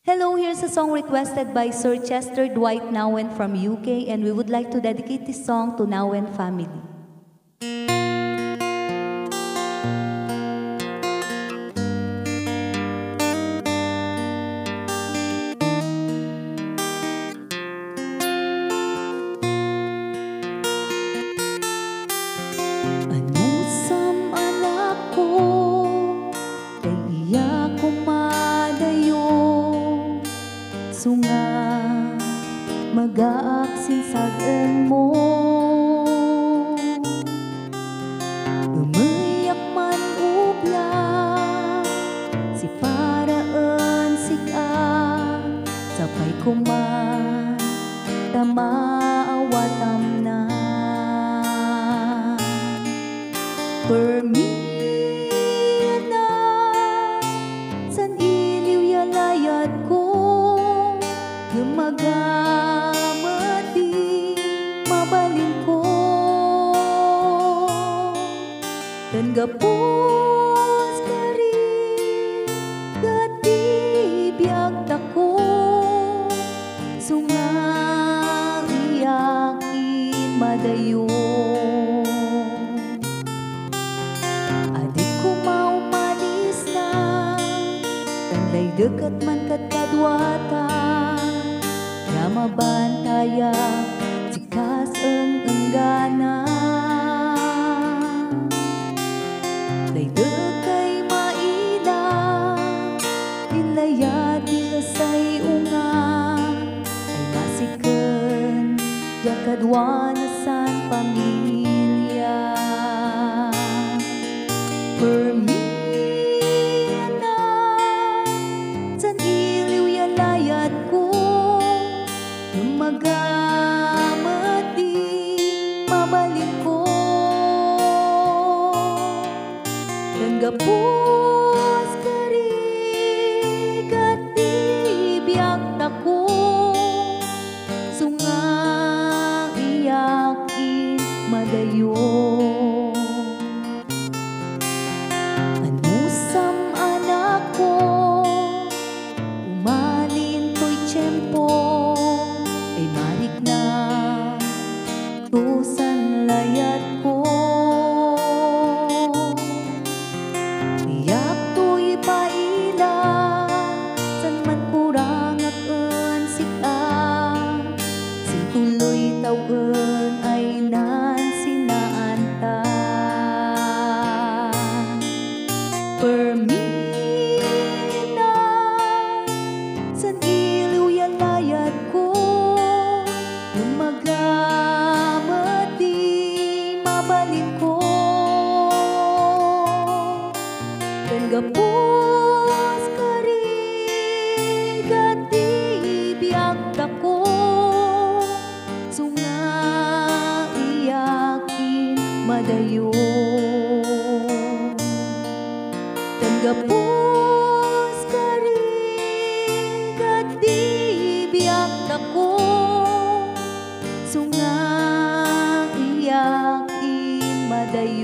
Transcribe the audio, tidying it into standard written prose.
Hello, here's a song requested by Sir Chester Dwight Nowen from UK, and we would like to dedicate this song to Nowen family. Anusam anak ko, kay iya kumadayo, sunga mag-aaksin sagan mo. Umayak man ubla, si paraan siga, sapay kuman, tamaawatam na. Permina, san iliw yalayat ko, gumagamati, mabalin ko. Dan gapos kari, gati biyag tako, sunga iyakin madayo. Kanday dekat man kat kadwata, ya mabantaya sikas ang enggana. Day dekay maila, inlaya dilasay unga, ay masiken ya kadwana san pamilya. Magamati, mabalik ko. Dan gapos kari, gati biyak tako, sunga iyakin madayo. Anusam anak ko, umalin to'y tiyempo, ay marik na tusan layat ko. Iyak to'y paila, san man kurang at sika, sin tuloy tawen ay nan sinaanta. Permina, san iliw yalayat ko, magamati, mabalin ko. Dan gapos kari, gati biyak tako, sunga iyakin madayo. Dan gapos kari, gati biyak tako, sunga iyakin madayo.